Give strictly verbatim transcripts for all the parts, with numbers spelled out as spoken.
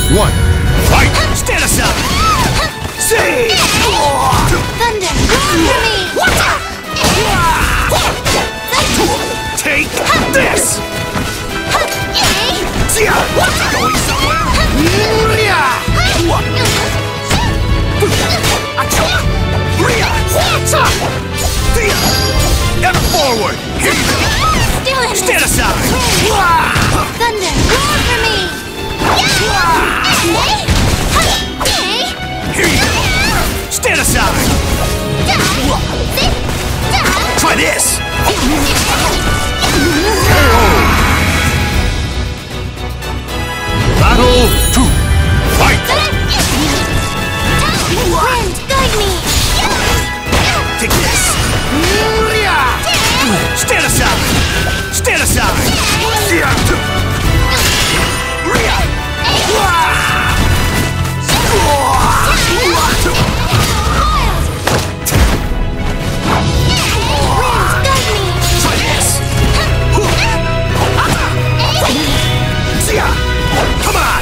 one, fight! Stand aside! See! Thunder, for me! Take this! See ya! Going somewhere? Ever forward! Here you go! Stand aside! Thunder, roar for me! Here you go! Stand aside! Try this! Battle two! Fight! Wind, guide me! Take this! Stand aside! Stand aside! Try this! Come on!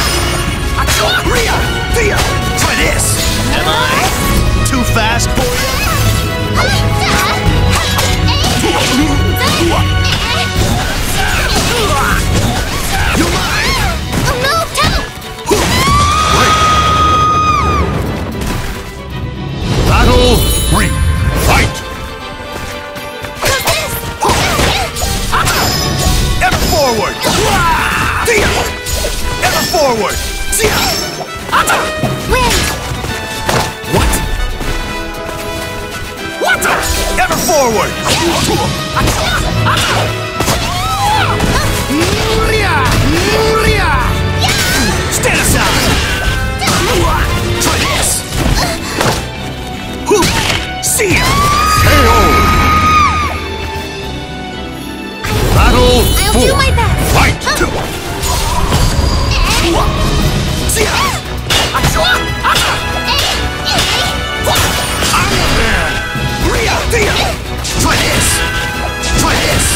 Try this! Am I too fast for you? You're mine! Battle three! Fight! Ever forward! Ever forward! Wind! What? What? Ever forward! Stand aside! Try this! See ya! K O! Battle I'll four! do my best! Fight! See ya! Try this! Try this!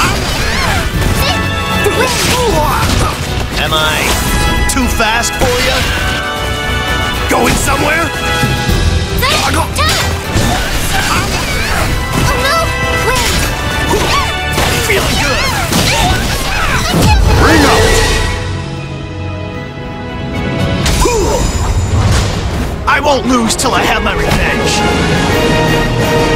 Am I too fast for you? Going somewhere? Feeling good! Bring up! I won't lose till I have my revenge!